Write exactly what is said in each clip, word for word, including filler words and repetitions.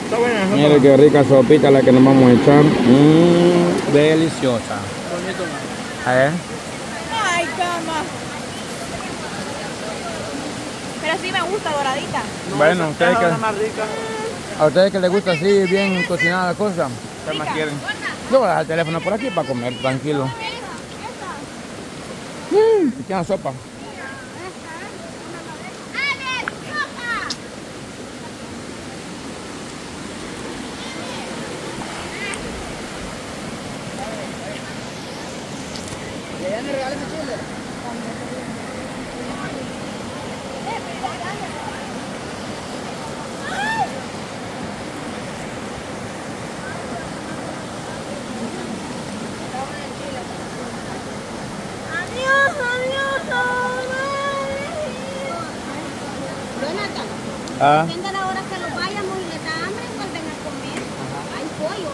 Está buena. Está Mire qué rica sopita la que nos vamos a echar. Mmm, deliciosa. bonito. A ver. Ay, cama. Pero sí me gusta doradita. No, Bueno, esa- ustedes esa que- es la más rica. ¿A ustedes que les gusta así, bien cocinada la cosa? ¿Qué más Rica. quieren? Yo voy a dejar el teléfono por aquí para comer, tranquilo. Mmm, ¿y quieren sopa? Adiós, adiós, Jonathan, Ah. depende de la hora que lo vayamos y les da hambre, vuelven a comer. Hay pollo.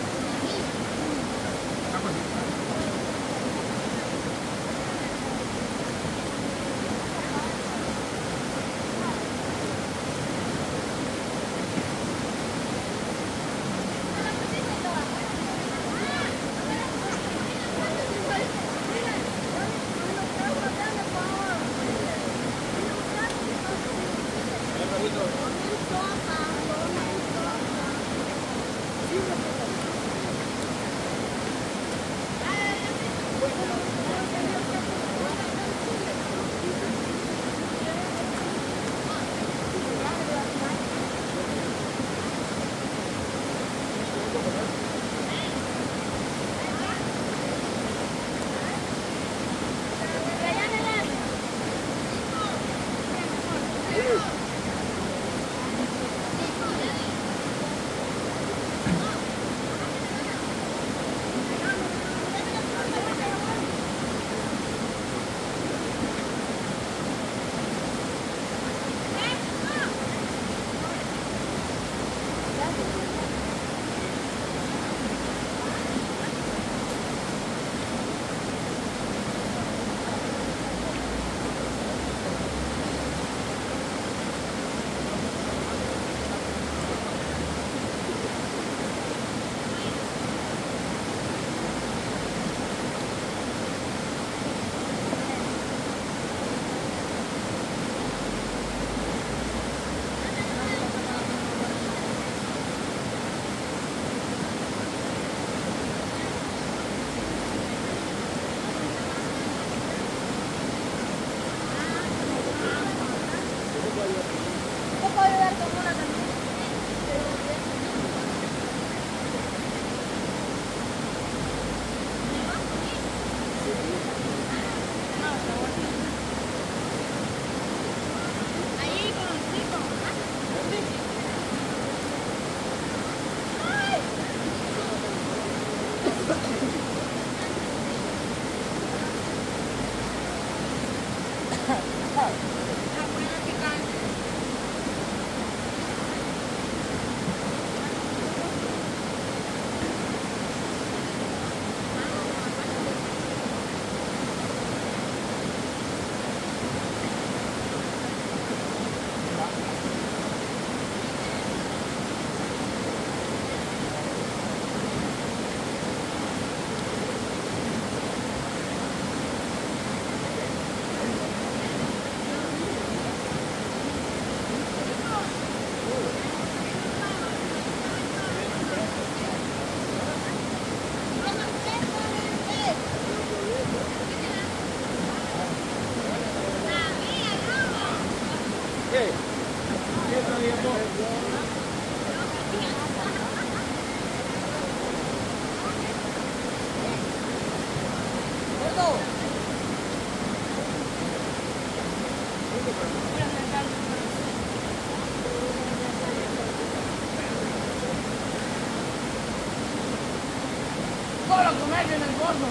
Solo comer en el gordo.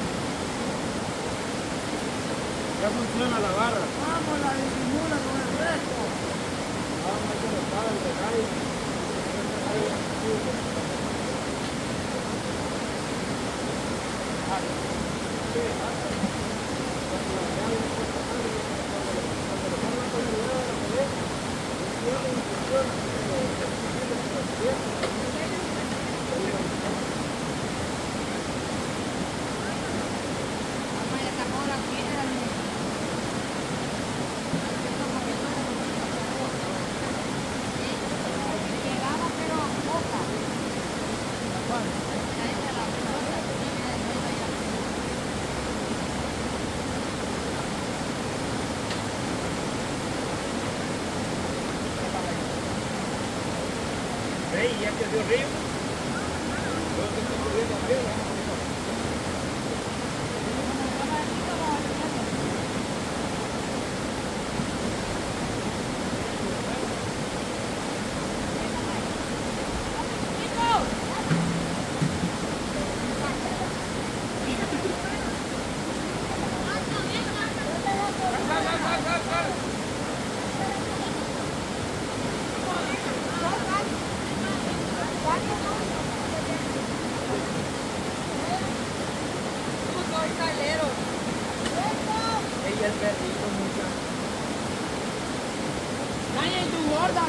Ya funciona la barra. Vamos, la disimula con el resto. Vamos a hacer el regal. ahí, ya que dio río. Yo te estoy corriendo a ver, ¿no? Ella es perrito, mucha. Daña tu gorda.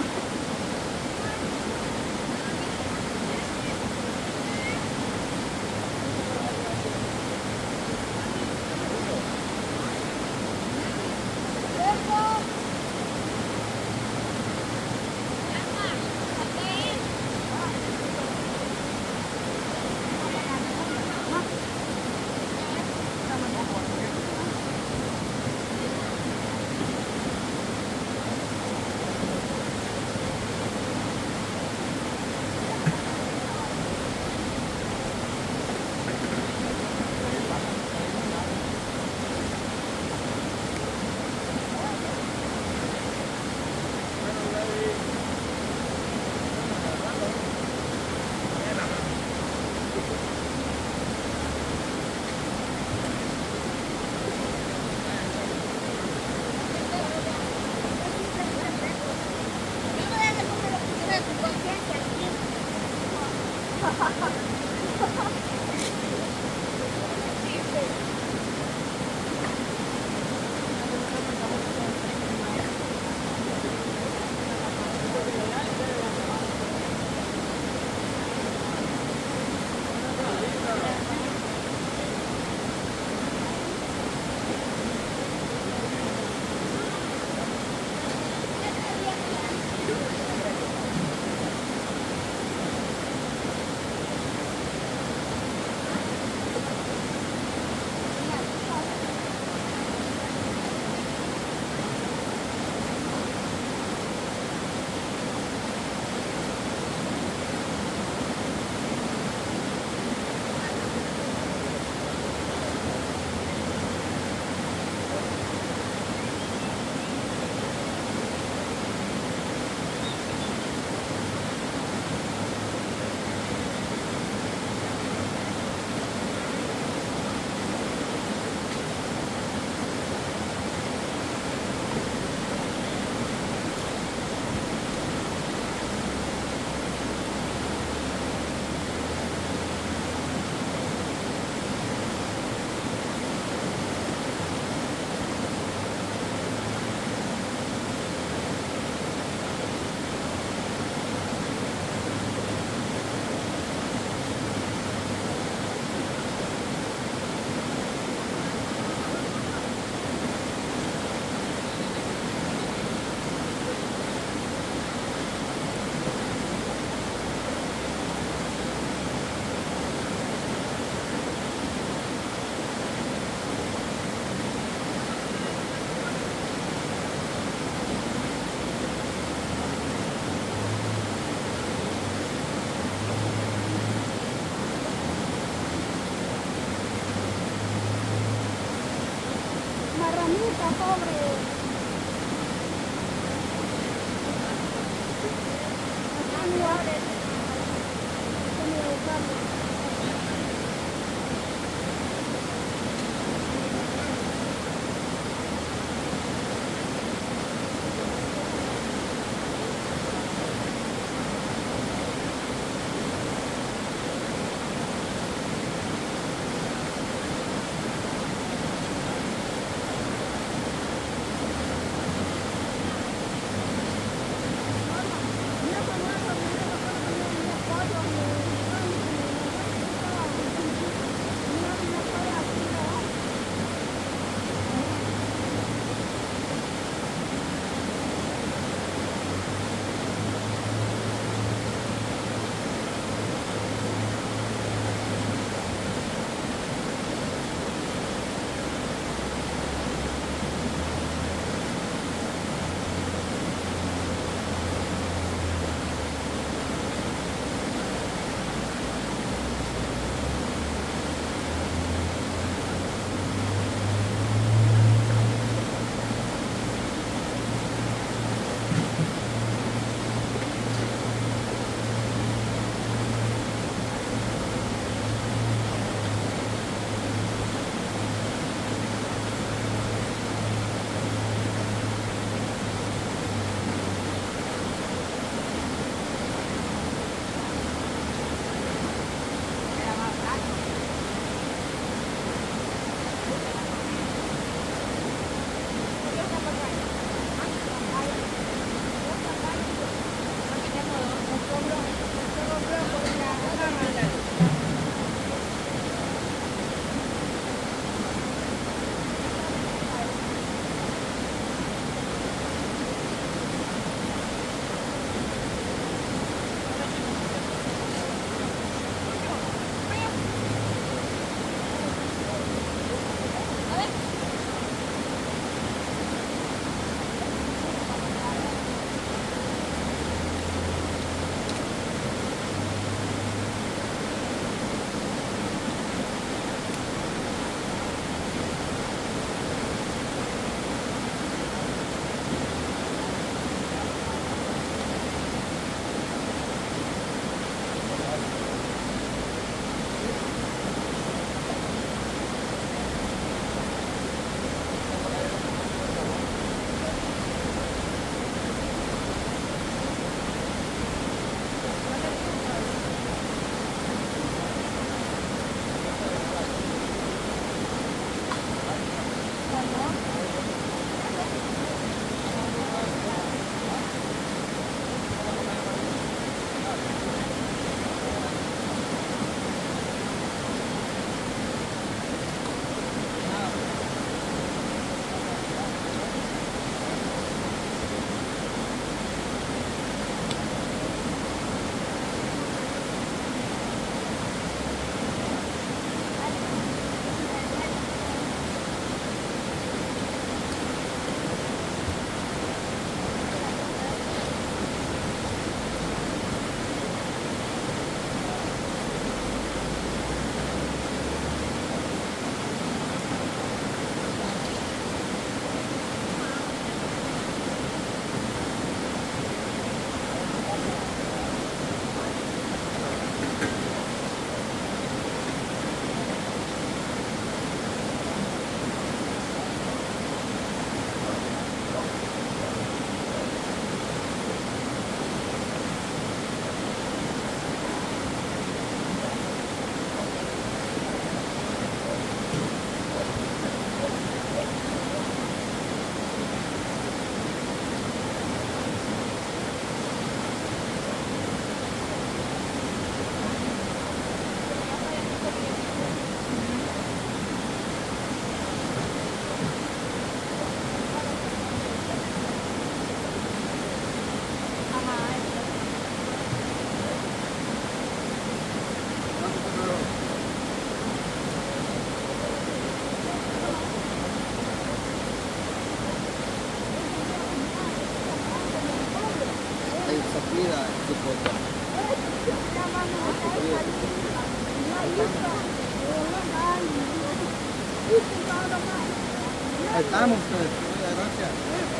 Marranita, pobre. Acá no abre. Déjame buscarlo. Ahí estamos, pues. Muchas gracias.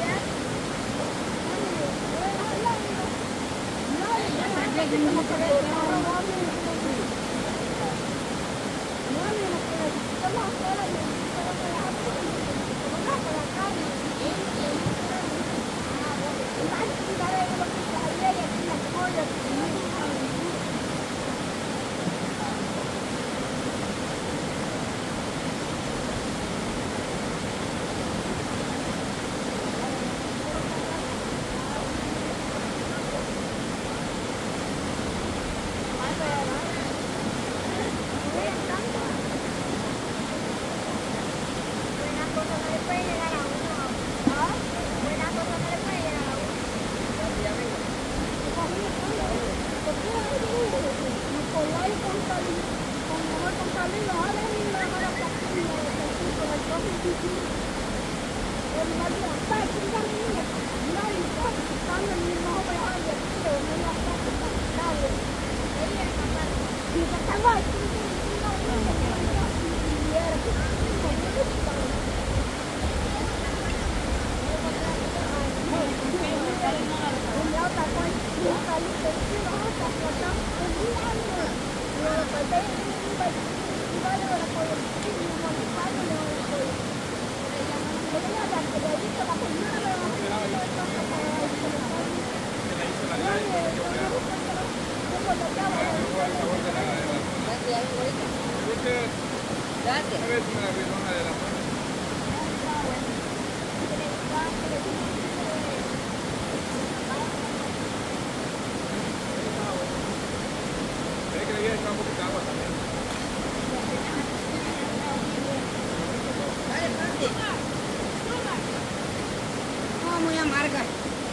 No, muy amarga.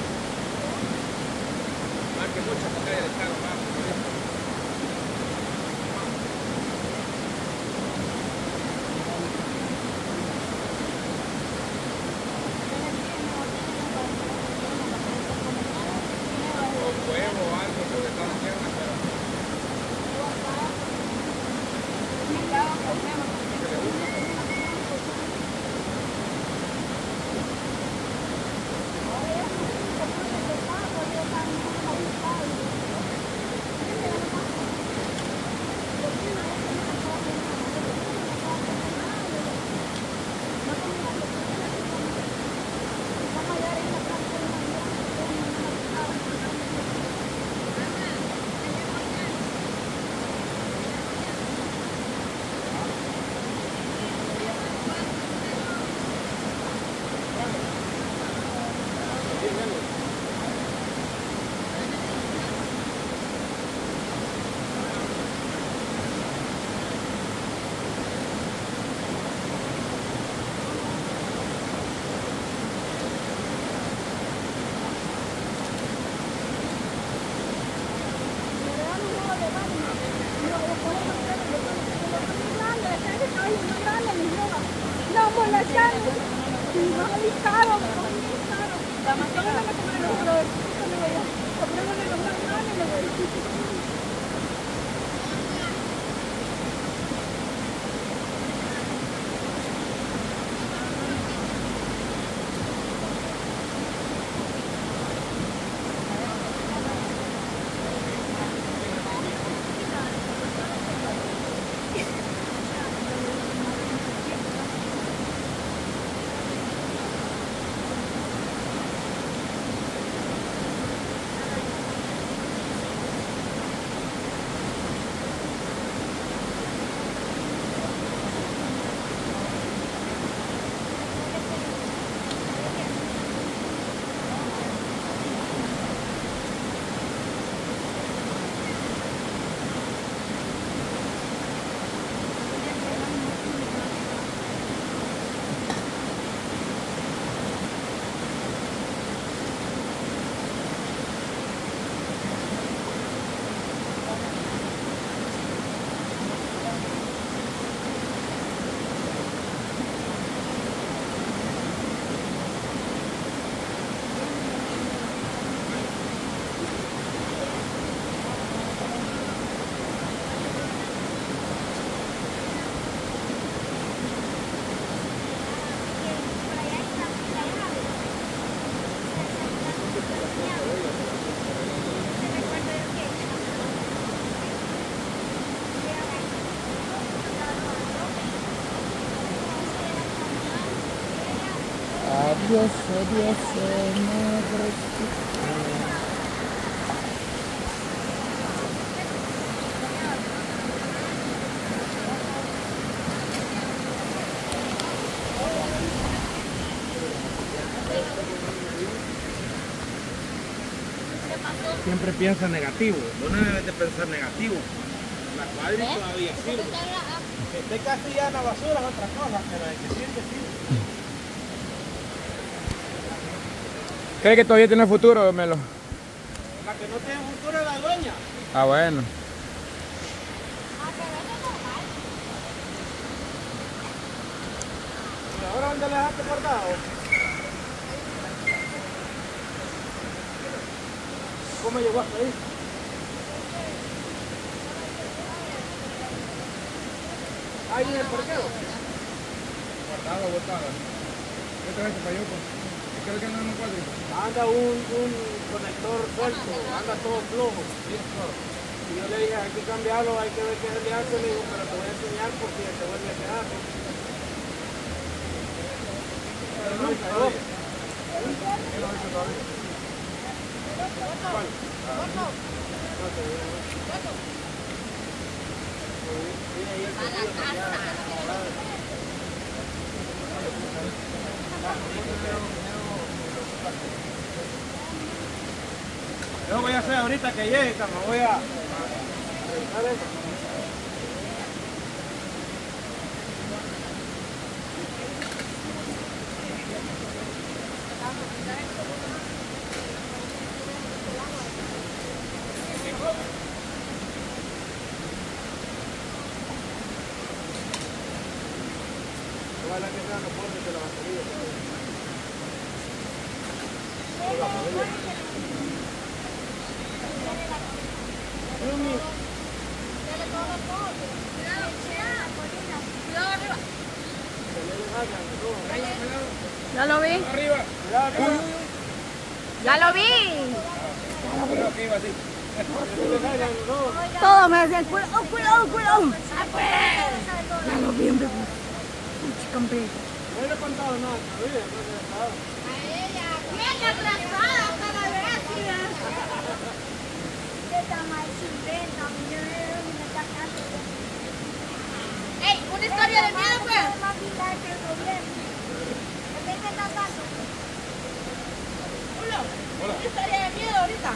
No, molestar. Sí, no, muy caro, muy caro. La más que me comen los flores. Comprémosle los más grandes. Diese, diese, negro. Siempre piensa negativo. Vos no debes de pensar negativo. La cuadri todavía sirve. Que esté castellana basura es otra cosa, pero de que sirve, sirve. ¿Cree que todavía tiene futuro, Melo? La que no tiene futuro es la dueña. Ah, bueno. ¿Y ahora dónde le dejaste guardado? ¿Cómo llegó hasta ahí? Ahí en el parqueo. Guardado, botado. ¿Qué traes para yo? ¿Qué es que anda en un cuadro? Anda un, un conector suelto, anda todo flojo. Y yo le dije, hay que cambiarlo, hay que ver qué se le hace. Le digo, pero te voy a enseñar porque te vuelve a quedar. Pero no, pero no. Yo voy a hacer ahorita que llegue, me voy a revisar eso. Ojalá que sean los bordes de la batería. Ya lo vi. Arriba. Ya lo vi. Arriba, así. Todos me decían, cuidado, cuidado, cuidado. Ya lo vi, hombre. Puchi, campe. No le he contado nada, no le he contado. Bien atrasada cada vez, ¡Ey! ¡Una historia de miedo, pues! Hola. Una historia de miedo ahorita.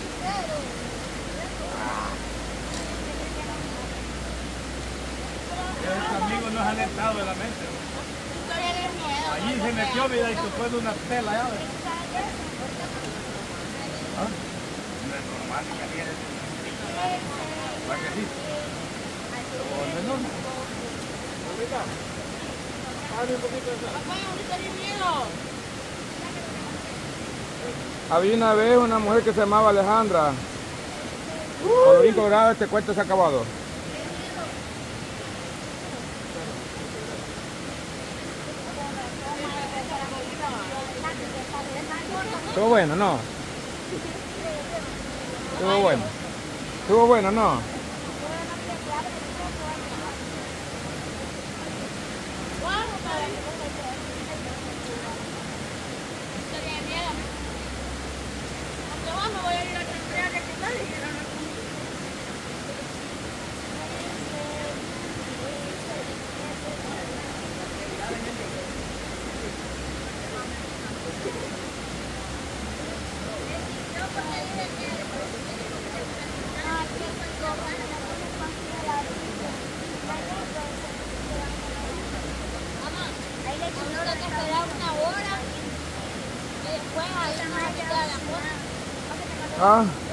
Esos amigos nos han estado de la mente. Historia de miedo. Allí se metió, mira, y se fue de una tela ya. ¿Ves? ¿Ah? No es normal que viene. ¿Para que sí? ¿Dónde no? Ahorita. Dame un poquito de sal. Papá, una historia de miedo. Había una vez una mujer que se llamaba Alejandra. Colorín colorado, este cuento se ha acabado. Estuvo bueno, ¿no? Estuvo bueno. Estuvo bueno, ¿no? Historia de miedo. Aunque vos me voy a ir a traer de quitar y ir a la Ahí le Uno tiene que esperar una hora y después ahí no se queda la cosa. Ah.